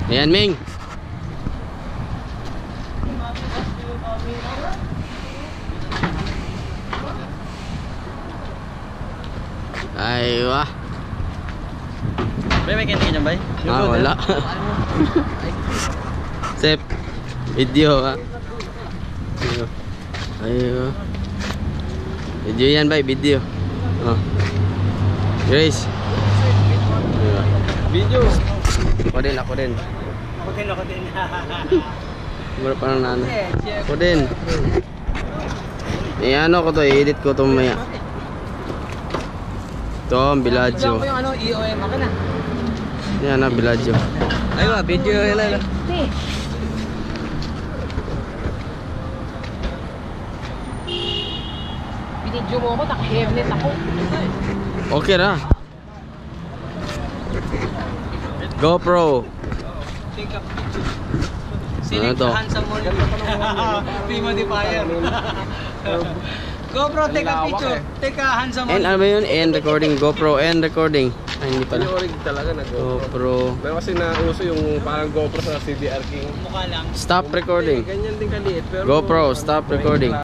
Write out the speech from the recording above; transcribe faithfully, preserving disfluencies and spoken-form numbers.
Ayan, Ming. Aywa. Bay, may kinigin niya, bay? Ah, wala. Sep, video ha. Aywa. Aywa. Video yan, bay, video. Oh. Grace. Aywa. Video. Ako din, ako din. Ako din, ako din. Mura pa ng nana. Ako din. Eh, ano ko to, i-edit ko to maya. Ito, ang Bellagio. Ito yung ano, E O M. Akin na. Yan na, Bellagio. Aywa, video yun lang. Binidyo mo ako, naka-hairnet ako. Okay na. GoPro. Ano to? Handsome mo rin. Pre-modifier. GoPro, take a picture. Take a handsome And ano ba yun? And recording. GoPro and recording. Ay, hindi pala. Yung orig talaga na GoPro. GoPro. Pero kasi nauso yung parang GoPro sa C D R King. mukha lang. Stop recording. Ganyan din kaliit. Pero GoPro, stop recording.